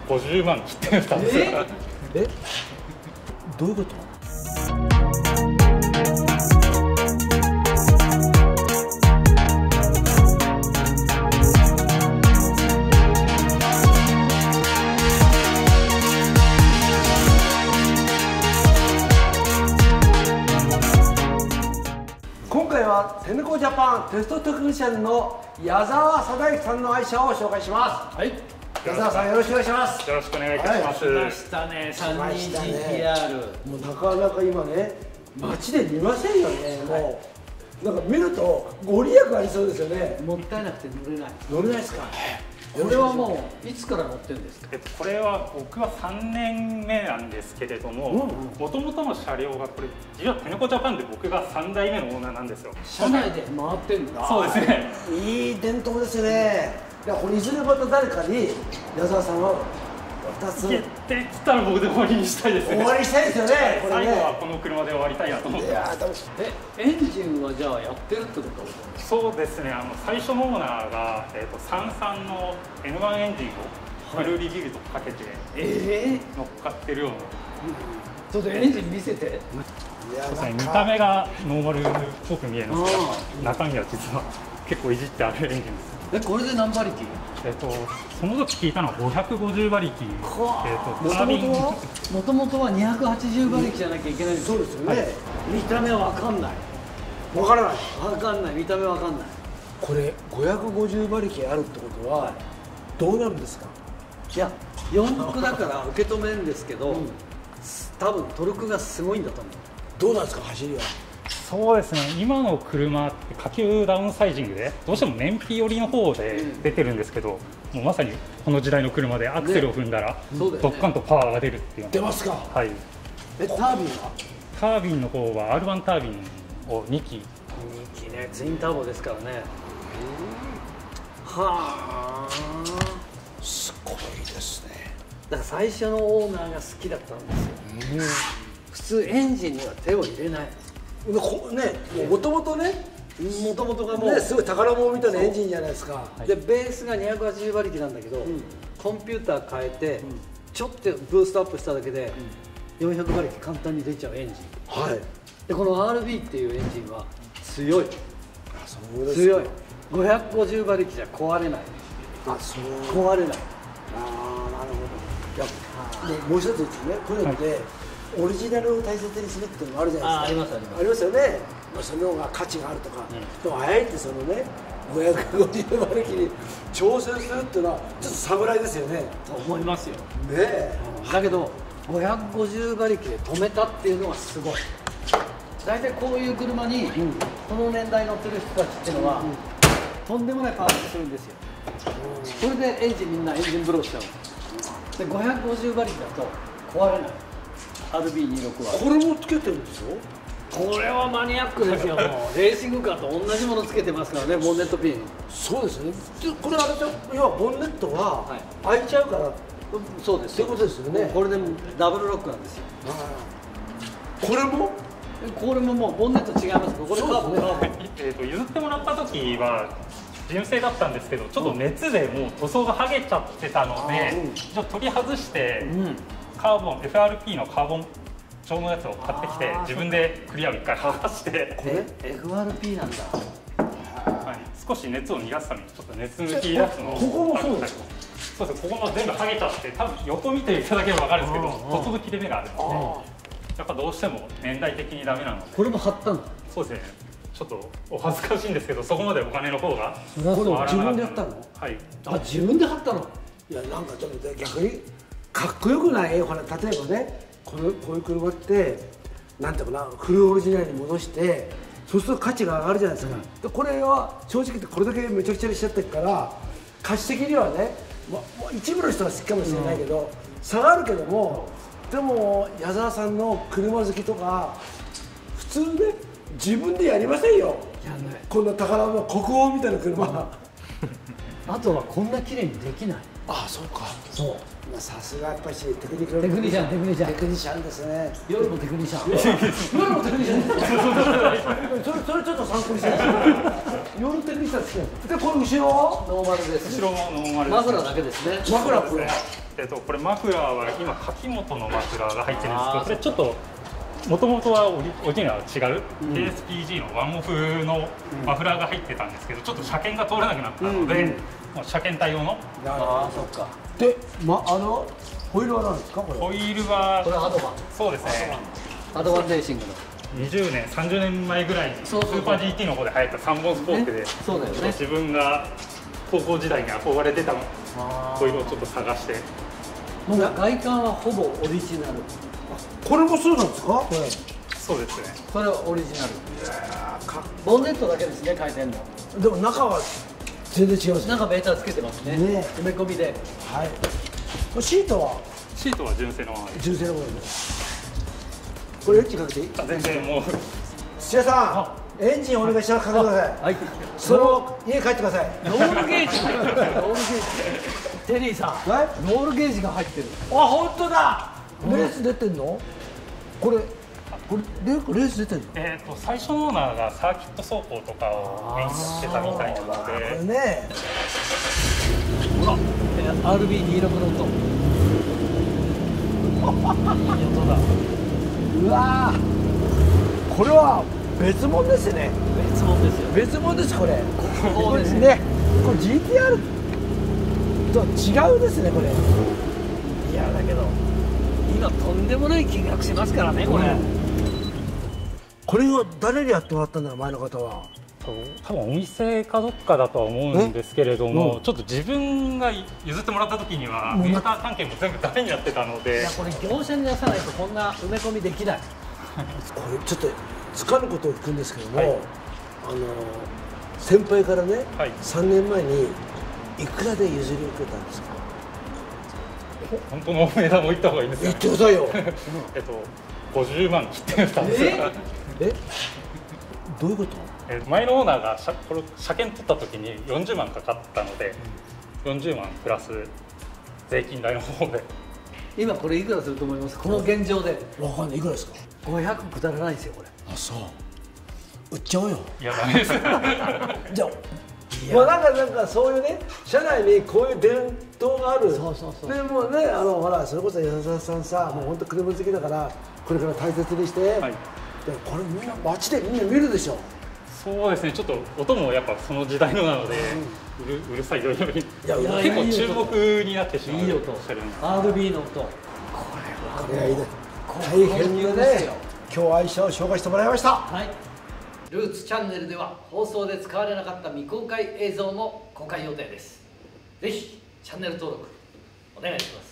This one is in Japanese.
50万切ってたんですよ。 どういうこと？今回はテネコジャパンテストテクニシャンの矢沢貞之さんの愛車を紹介します。はい、矢沢さんよろしくお願いします。 よろしくお願いいたします。 来ましたね、320TR。 もうなかなか今ね、街で見ませんよね。もうなんか見るとご利益ありそうですよね。 もったいなくて乗れない。 乗れないですか？ これはもういつから乗ってるんですか？ これは僕は3年目なんですけれども、もともとの車両がこれ実はテネコジャパンで僕が3代目のオーナーなんですよ。 車内で回ってるんだ。 そうですね。 いい伝統ですね。いや、これいずれまた誰かに矢沢さんを2つできたら僕で終わりにしたいですね。 終わりしたいですよね。これね、 最後はこの車で終わりたいなと思って。 いやー、楽しい。 エンジンはじゃあやってるってこと？ そうですね。最初のオーナーが33の N1 エンジンをフルリビルドかけて乗っかってるような。 ちょっとエンジン見せて。 そうですね。見た目がノーマルっぽく見えますけど、中身は実は結構いじってあるエンジンです。 これで何馬力？ その時聞いたのは550馬力。 もともとは280馬力じゃなきゃいけないんです。 そうですよね。 見た目わかんない。 わからない。 わかんない。見た目わかんない。 これ550馬力あるってことはどうなるんですか？ いや、4駆だから受け止めるんですけど、多分トルクがすごいんだと思う。 どうなんですか、走りは？ そうですね。今の車って下級ダウンサイジングでどうしても燃費寄りの方で出てるんですけど、もうまさにこの時代の車でアクセルを踏んだらドッカンとパワーが出るっていう。 出ますか？ はい。 タービンは？ タービンの方は R1 タービンを2機。 2機ね、ツインターボですからね。はあ、 すごいですね。 だから最初のオーナーが好きだったんですよ。普通エンジンには手を入れない。 もともとね、 もともとがもう、 ね、すごい宝物みたいなエンジンじゃないですか。 でベースが280馬力なんだけど、コンピューター変えて、ちょっとブーストアップしただけで、400馬力簡単に出ちゃうエンジン。 はい。 でこの RB っていうエンジンは強い。 そうですか。 強い。550馬力じゃ壊れない。 そう。 壊れない。 ああ、なるほど。いや、もう一つですね。これってオリジナルを大切にするっていうのもあるじゃないですか。ありますよね。その方が価値があるとか。でもあえてそのね、550馬力に挑戦するっていうのはちょっと侍ですよね。 と思いますよ。 ねえ。 だけど550馬力で止めたっていうのはすごい。大体こういう車にこの年代乗ってる人たちっていうのはとんでもないパワーするんですよ。それでみんなエンジンブローしちゃう。で550馬力だと壊れない。RB26 はこれもつけてるんですよ。 これはマニアックですよ。もうレーシングカーと同じものつけてますからね、ボンネットピン。 そうですね。これあれで要はボンネットは開いちゃうから、 そうです。 そういうことですよね。 これでダブルロックなんですよ。 これももうボンネット違います。これカーボン。 譲ってもらった時は純正だったんですけど、ちょっと熱でもう塗装が剥げちゃってたので、ちょっと取り外してカーボン FRP のカーボン調のやつを買ってきて自分でクリアを1回剥がして、 FRP なんだ。 はい、少し熱を逃がすためにちょっと熱抜きやつのここもそうですか？ そうです。ここも全部剥げちゃって、多分横見ていただければ分かるんですけど、細く切れ目があるので、やっぱどうしても年代的にダメなので。 これも貼ったの？ そうですね。ちょっとお恥ずかしいんですけど、そこまでお金の方がこれ自分でやったの？ はい。 あ、自分で貼ったの？ いや、なんかちょっと逆にかっこよくない？ほら、例えばね、こういう車ってなんていうかな、フルオリジナルに戻してそうすると価値が上がるじゃないですか。でこれは正直言ってこれだけめちゃくちゃにしちゃってるから価値的にはね、一部の人は好きかもしれないけど、差があるけども、でも矢沢さんの車好きとか普通ね、自分でやりませんよ。 やんない。 こんな宝物国宝みたいな車あとはこんな綺麗にできない。 ああそうかそうまあさすがやっぱりテクニシャンテクニシャンですね。夜もテクニシャン夜もテクニシャンそれちょっと参考にして夜テクニシャン好きなんでこれ後ろはノーマルです。 後ろもノーマルです。 マフラーだけですね。 マフラーこれこれマフラーは今柿本のマフラーが入ってるんですけど、これちょっともともとはオリジナルは違う、KSPG のワンオフのマフラーが入ってたんですけど、ちょっと車検が通らなくなったので、もう車検対応の。 ああ、そっか。 で、ホイールは何ですかこれ？ ホイールはこれハドバン。 そうですね。 ハドバンレーシングの。 20年、30年前ぐらいにスーパー GT の方で流行った3本スポークで、 そうだよね。 自分が高校時代に憧れてたホイールをちょっと探して。 外観はほぼオリジナル。 これもそうなんですか？これ。 そうですね。 これはオリジナル。ボンネットだけですね、変えてんの。 でも中は全然違います。 中メーターつけてますね。埋め込みで。 はい。これシートは？ シートは純正のままです。 純正のものです。これエンジンかけていい？ 全然もう。 土屋さん、エンジンお願いします。かけてください。はい。その家帰ってください。 ロールゲージ。ロールゲージ。テリーさん。ロールゲージが入ってる。 あ、本当だ。レース出てんの？これレース出てんの？ 最初のオーナーがサーキット走行とかをメインにしてたみたいなので。 これね。 ほら、RB26 ノット。いい音だ。 うわー、これは別物ですね。 別物ですよ。 別物ですこれ。 これですね。これ GTR と違うですねこれ。 いやだけど今とんでもない金額しますからねこれ。 これを誰にやってもらったんだろう前の方は。 多分お店かどっかだとは思うんですけれども、ちょっと自分が譲ってもらった時にはメーター関係も全部ダメになってたので、 いやこれ業者に出さないとこんな埋め込みできない。 これちょっとつかぬことを聞くんですけども、先輩からね、3年前にいくらで譲り受けたんですか？ 本当のお値段も言った方がいいんですか？ 言ってくださいよ。 50万切ってたんですよ。 どういうこと？ 前のオーナーがこれ車検取った時に40万かかったので、40万プラス税金代の方で。 今これいくらすると思います？この現状で。 わかんない。いくらですか ？500くだらないですよこれ。 あ、そう。売っちゃおうよ。 いやダメです。 じゃあ。まあなんかそういうね、社内にこういう伝統がある。 そうそうそう。 でもね、ほらそれこそ安田さんさ、もう本当車好きだからこれから大切にして、でこれみんな街でみんな見るでしょ。 そうですね。ちょっと音もやっぱその時代のなので、うるさいより結構注目になってしまう。 いい音。RB の音。これはいいね。大変だね。今日愛車を紹介してもらいました。 はい。ルーツチャンネルでは放送で使われなかった未公開映像も公開予定です。ぜひチャンネル登録お願いします。